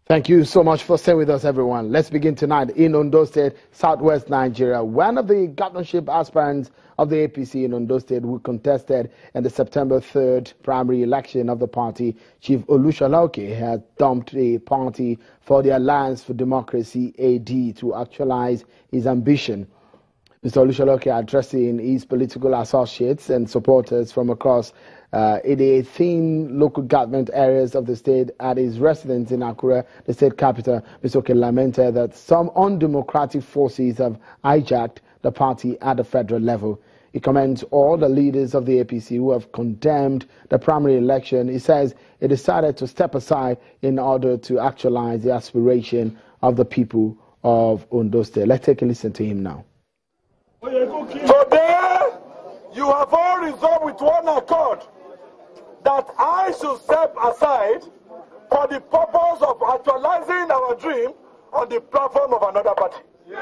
Thank you so much for staying with us, everyone. Let's begin tonight in Ondo State, southwest Nigeria. One of the governorship aspirants of the APC in Ondo State who contested in the September 3rd primary election of the party, Chief Olusola Oke, has dumped the party for the Alliance for Democracy, AD, to actualize his ambition. Mr. Olusola Oke, addressing his political associates and supporters from across 18 local government areas of the state at his residence in Akure, the state capital, Mr. Oke lamented that some undemocratic forces have hijacked the party at the federal level. He commends all the leaders of the APC who have condemned the primary election. He says he decided to step aside in order to actualize the aspiration of the people of Ondo State. Let's take a listen to him now. Today, you have all resolved with one accord that I should step aside for the purpose of actualizing our dream on the platform of another party.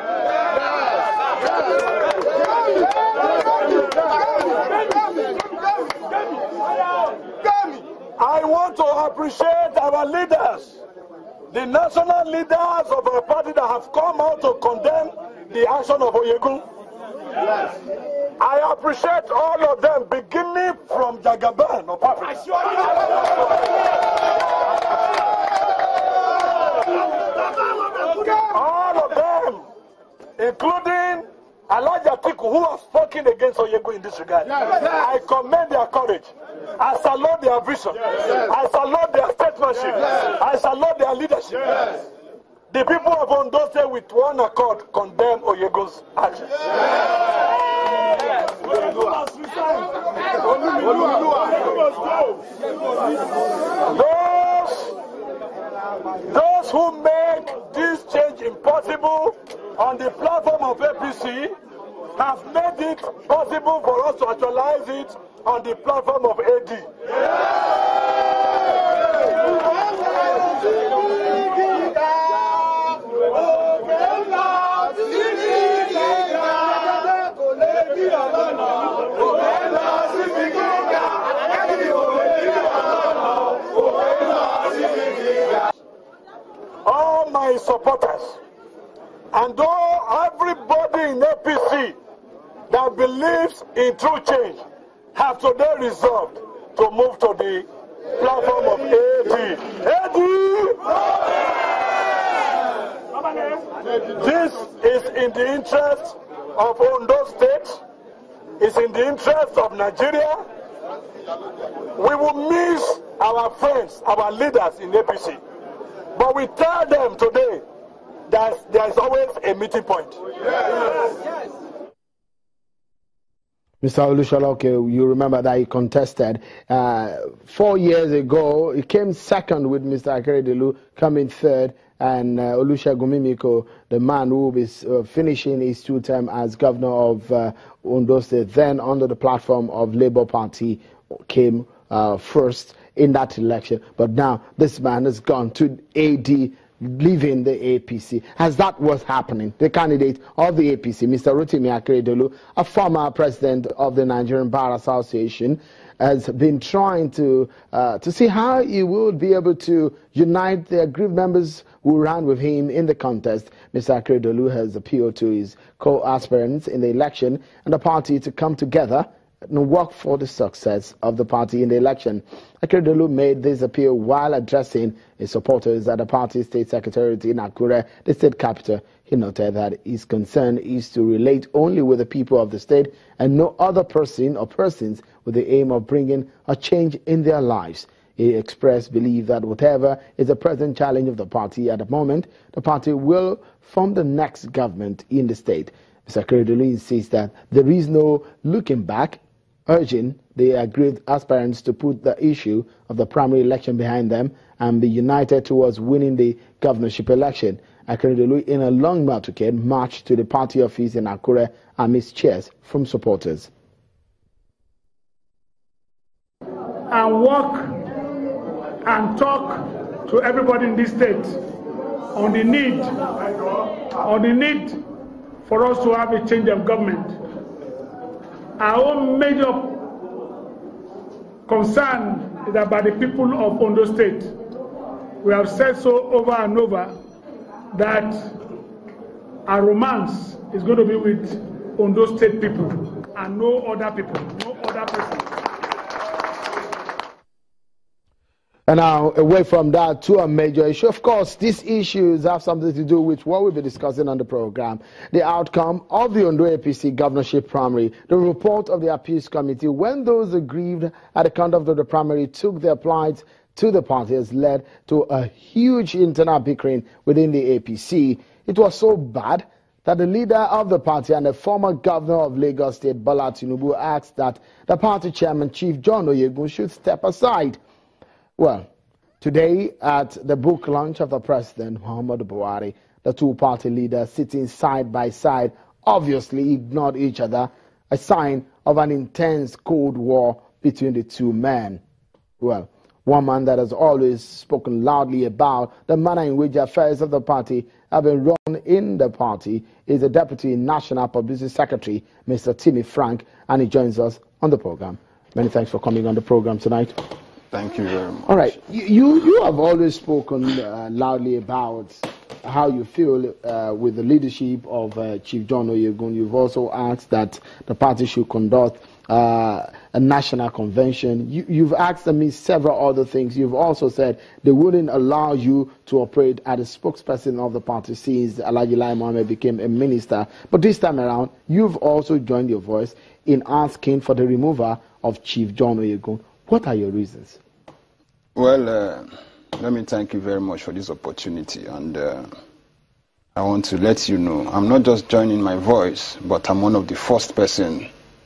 I want to appreciate our leaders, the national leaders of our party that have come out to condemn the action of Oyegun. I appreciate all of them, beginning from Jagaban of Africa. All of them, including Elijah Tiku, who has spoken against Oyegun in this regard. I commend their courage. I salute their vision. I salute their statesmanship. I salute their leadership. The people of Ondo State with one accord condemn Oyegun's action. Those who make this change impossible on the platform of APC have made it possible for us to actualize it on the platform of AD. All my supporters and everybody in APC that believes in true change have today resolved to move to the platform of AD. This is in the interest of Ondo State. It's in the interest of Nigeria. We will miss our friends, our leaders in APC. But we tell them today that there is always a meeting point. Mr. Olusola Oke, you remember that he contested 4 years ago. He came second with Mr. Akeredolu coming third, and Olusegun Mimiko, the man who is finishing his 2 term as governor of Ondo State, then under the platform of Labour Party, came first in that election. But now this man has gone to AD, leaving the APC. As that was happening, the candidate of the APC, Mr. Rotimi Akeredolu, a former president of the Nigerian Bar Association, has been trying to see how he would be able to unite the aggrieved members who ran with him in the contest. Mr. Akeredolu has appealed to his co-aspirants in the election and the party to come together and work for the success of the party in the election. Akeredolu made this appeal while addressing his supporters at the party state secretariat in Akure, the state capital. He noted that his concern is to relate only with the people of the state and no other person or persons with the aim of bringing a change in their lives. He expressed belief that whatever is the present challenge of the party at the moment, the party will form the next government in the state. Mr. Akeredolu insists that there is no looking back, urging the aggrieved aspirants to put the issue of the primary election behind them and be united towards winning the governorship election. Akeredolu, in a long motorcade, marched to the party office in Akure amidst cheers from supporters. And walk and talk to everybody in this state on the need for us to have a change of government. Our own major concern is about the people of Ondo State. We have said so over and over that our romance is going to be with Ondo State people and no other people, no other person. And now, away from that to a major issue. Of course, these issues have something to do with what we'll be discussing on the program. The outcome of the Ondo APC governorship primary, the report of the appeals committee, when those aggrieved at the conduct of the primary took their plight to the party, has led to a huge internal bickering within the APC. It was so bad that the leader of the party and the former governor of Lagos State, Bola Tinubu, asked that the party chairman, Chief John Oyegun, should step aside. Well, today at the book launch of the President, Muhammadu Buhari, the two party leaders sitting side by side obviously ignored each other, a sign of an intense Cold War between the two men. Well, one man that has always spoken loudly about the manner in which the affairs of the party have been run in the party is the Deputy National Publicity Secretary, Mr. Timmy Frank, and he joins us on the program. Many thanks for coming on the program tonight. Thank you very much. All right. You have always spoken loudly about how you feel with the leadership of Chief John Oyegun. You've also asked that the party should conduct a national convention. You've asked me several other things. You've also said they wouldn't allow you to operate as a spokesperson of the party since Alhaji Lai Mohammed became a minister. But this time around, you've also joined your voice in asking for the removal of Chief John Oyegun. What are your reasons? Well, let me thank you very much for this opportunity, and I want to let you know I'm not just joining my voice, but I'm one of the first person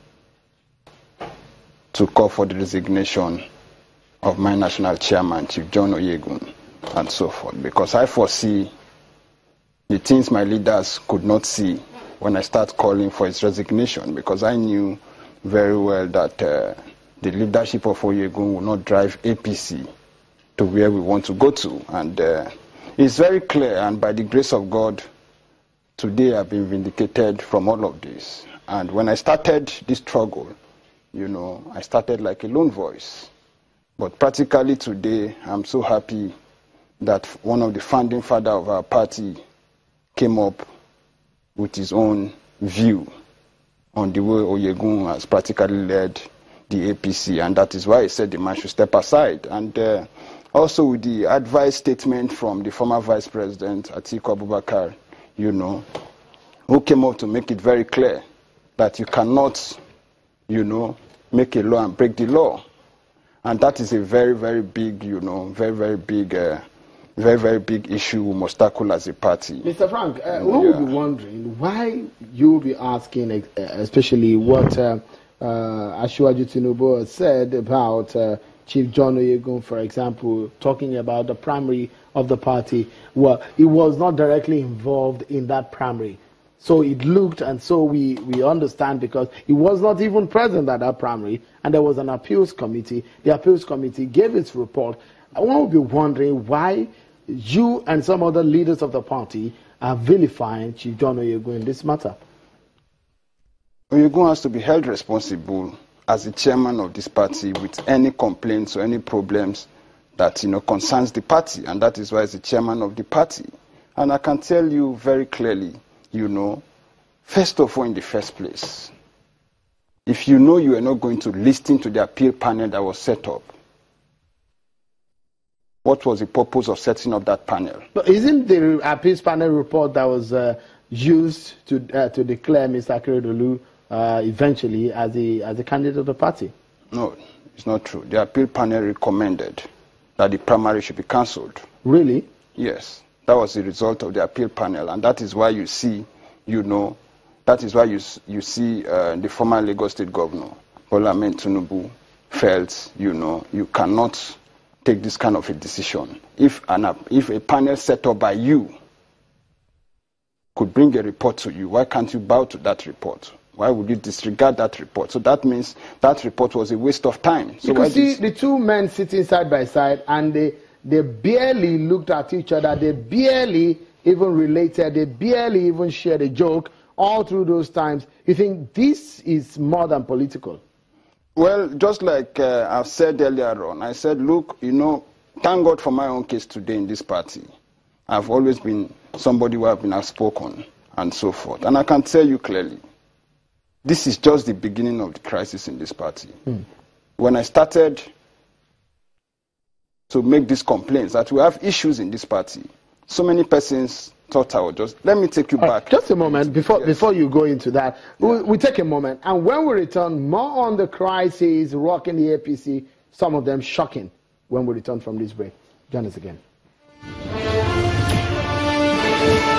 to call for the resignation of my national chairman, Chief John Oyegun, and so forth, because I foresee the things my leaders could not see when I start calling for his resignation, because I knew very well that the leadership of Oyegun will not drive APC to where we want to go to. And it's very clear, and by the grace of God, today I've been vindicated from all of this. And when I started this struggle, you know, I started like a lone voice. But practically today, I'm so happy that one of the founding fathers of our party came up with his own view on the way Oyegun has practically led the APC, and that is why he said the man should step aside. And also with the advice statement from the former Vice President, Atiku Abubakar, you know, who came up to make it very clear that you cannot, you know, make a law and break the law. And that is a very, very big, you know, very big issue we must tackle as a party. Mr. Frank, one would be wondering why you will be asking, especially what Asiwaju Tinubu said about Chief John Oyegun, for example, talking about the primary of the party. Well, he was not directly involved in that primary. So it looked, and so we understand, because he was not even present at that primary, and there was an appeals committee. The appeals committee gave its report. I want to be wondering why you and some other leaders of the party are vilifying Chief John Oyegun in this matter. Oyegun has to be held responsible as the chairman of this party with any complaints or any problems that, you know, concerns the party, and that is why he's the chairman of the party. And I can tell you very clearly, you know, first of all, in the first place, if you know you are not going to listen to the appeal panel that was set up, what was the purpose of setting up that panel? But isn't the appeals panel report that was used to declare Mr. Akeredolu eventually as a candidate of the party? No, it's not true. The appeal panel recommended that the primary should be cancelled. Really? Yes. That was the result of the appeal panel, and that is why you see, you know, that is why you see the former Lagos State Governor, Bola Tinubu, felt, you know, you cannot take this kind of a decision. If a panel set up by you could bring a report to you, why can't you bow to that report? Why would you disregard that report? So that means that report was a waste of time. So you see the two men sitting side by side, and they barely looked at each other. They barely even related. They barely even shared a joke all through those times. You think this is more than political? Well, just like I've said earlier on, I said, look, you know, thank God for my own case today in this party. I've always been somebody who have been outspoken and so forth. And I can tell you clearly, this is just the beginning of the crisis in this party. When I started to make these complaints that we have issues in this party, so many persons thought I would just... Let me take you back. Just a moment, before you go into that, we take a moment. And when we return, more on the crisis rocking the APC, some of them shocking, when we return from this break. Join us again.